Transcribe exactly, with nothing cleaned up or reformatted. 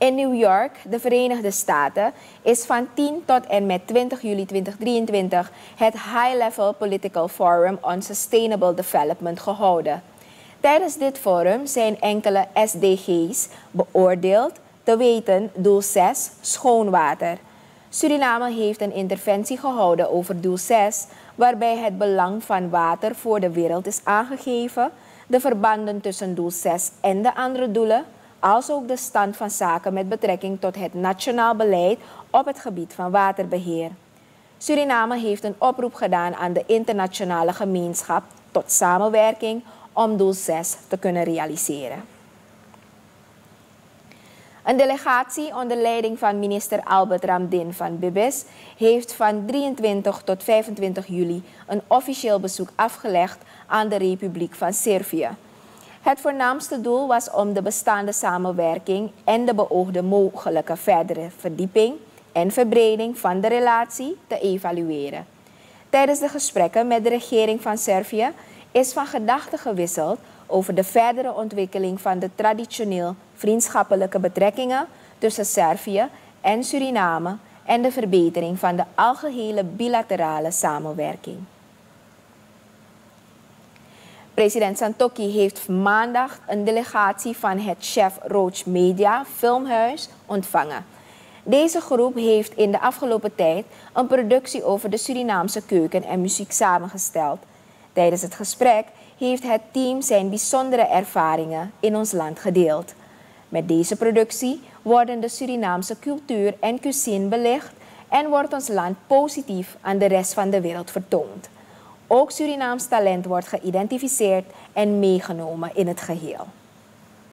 In New York, de Verenigde Staten, is van tien tot en met twintig juli tweeduizend drieëntwintig het High-Level Political Forum on Sustainable Development gehouden. Tijdens dit forum zijn enkele S D G's beoordeeld, te weten doel zes, schoon water. Suriname heeft een interventie gehouden over doel zes, waarbij het belang van water voor de wereld is aangegeven, de verbanden tussen doel zes en de andere doelen, als ook de stand van zaken met betrekking tot het nationaal beleid op het gebied van waterbeheer. Suriname heeft een oproep gedaan aan de internationale gemeenschap tot samenwerking om doel zes te kunnen realiseren. Een delegatie onder leiding van minister Albert Ramdin van Bibis heeft van drieëntwintig tot vijfentwintig juli een officieel bezoek afgelegd aan de Republiek van Servië. Het voornaamste doel was om de bestaande samenwerking en de beoogde mogelijke verdere verdieping en verbreding van de relatie te evalueren. Tijdens de gesprekken met de regering van Servië is van gedachten gewisseld over de verdere ontwikkeling van de traditioneel vriendschappelijke betrekkingen tussen Servië en Suriname en de verbetering van de algehele bilaterale samenwerking. President Santokki heeft maandag een delegatie van het Chef Roach Media Filmhuis ontvangen. Deze groep heeft in de afgelopen tijd een productie over de Surinaamse keuken en muziek samengesteld. Tijdens het gesprek heeft het team zijn bijzondere ervaringen in ons land gedeeld. Met deze productie worden de Surinaamse cultuur en cuisine belicht en wordt ons land positief aan de rest van de wereld vertoond. Ook Surinaams talent wordt geïdentificeerd en meegenomen in het geheel.